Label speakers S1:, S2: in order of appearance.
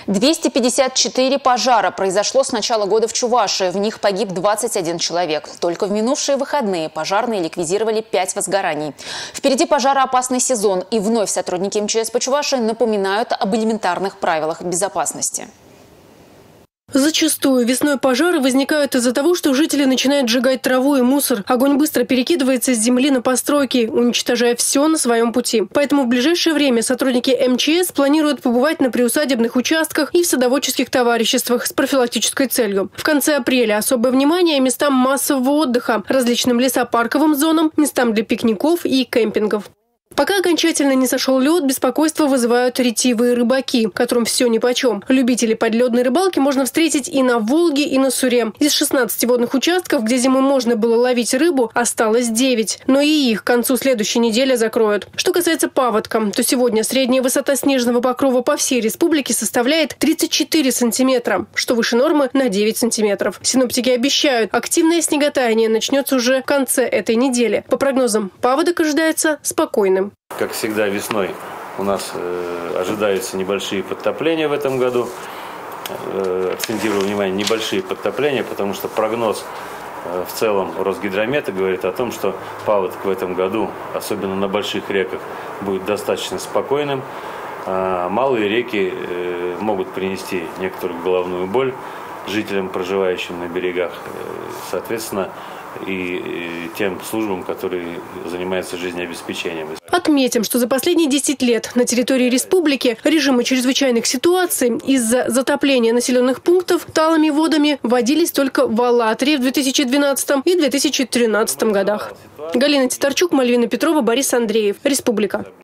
S1: 254 пожара произошло с начала года в Чувашии. В них погиб 21 человек. Только в минувшие выходные пожарные ликвидировали 5 возгораний. Впереди пожароопасный сезон. И вновь сотрудники МЧС по Чувашии напоминают об элементарных правилах безопасности.
S2: Зачастую весной пожары возникают из-за того, что жители начинают сжигать траву и мусор. Огонь быстро перекидывается с земли на постройки, уничтожая все на своем пути. Поэтому в ближайшее время сотрудники МЧС планируют побывать на приусадебных участках и в садоводческих товариществах с профилактической целью. В конце апреля особое внимание местам массового отдыха, различным лесопарковым зонам, местам для пикников и кемпингов. Пока окончательно не сошел лед, беспокойство вызывают ретивые рыбаки, которым все нипочем. Любителей подледной рыбалки можно встретить и на Волге, и на Суре. Из 16 водных участков, где зимой можно было ловить рыбу, осталось 9. Но и их к концу следующей недели закроют. Что касается паводка, то сегодня средняя высота снежного покрова по всей республике составляет 34 сантиметра, что выше нормы на 9 сантиметров. Синоптики обещают, активное снеготаяние начнется уже в конце этой недели. По прогнозам, паводок ожидается спокойным.
S3: Как всегда, весной у нас ожидаются небольшие подтопления в этом году. Акцентирую внимание, небольшие подтопления, потому что прогноз в целом Росгидромета говорит о том, что паводок в этом году, особенно на больших реках, будет достаточно спокойным. Малые реки могут принести некоторую головную боль жителям, проживающим на берегах, соответственно, и тем службам, которые занимаются жизнеобеспечением.
S2: Отметим, что за последние 10 лет на территории республики режимы чрезвычайных ситуаций из-за затопления населенных пунктов талыми водами вводились только в Алатыре в 2012 и 2013 годах. Галина Титарчук, Мальвина Петрова, Борис Андреев. Республика.